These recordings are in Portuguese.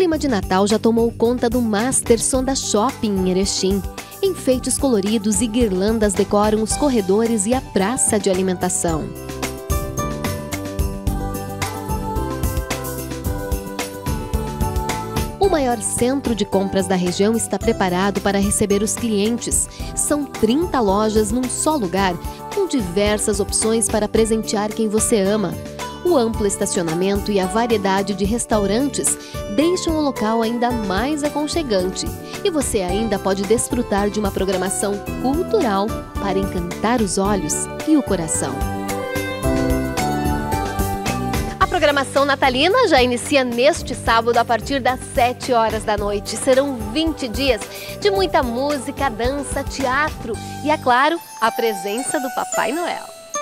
clima de Natal já tomou conta do Master Sonda Shopping em Erechim. Enfeites coloridos e guirlandas decoram os corredores e a praça de alimentação. O maior centro de compras da região está preparado para receber os clientes. São 30 lojas num só lugar, com diversas opções para presentear quem você ama. O amplo estacionamento e a variedade de restaurantes deixam o local ainda mais aconchegante. E você ainda pode desfrutar de uma programação cultural para encantar os olhos e o coração. A programação natalina já inicia neste sábado a partir das 7 horas da noite. Serão 20 dias de muita música, dança, teatro e, é claro, a presença do Papai Noel.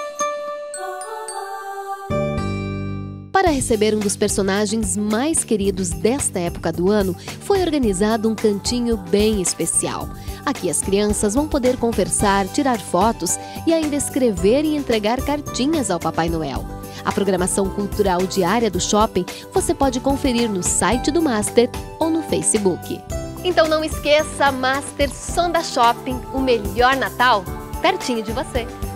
Para receber um dos personagens mais queridos desta época do ano, foi organizado um cantinho bem especial. Aqui as crianças vão poder conversar, tirar fotos e ainda escrever e entregar cartinhas ao Papai Noel. A programação cultural diária do shopping você pode conferir no site do Master ou no Facebook. Então não esqueça, Master Sonda Shopping, o melhor Natal pertinho de você.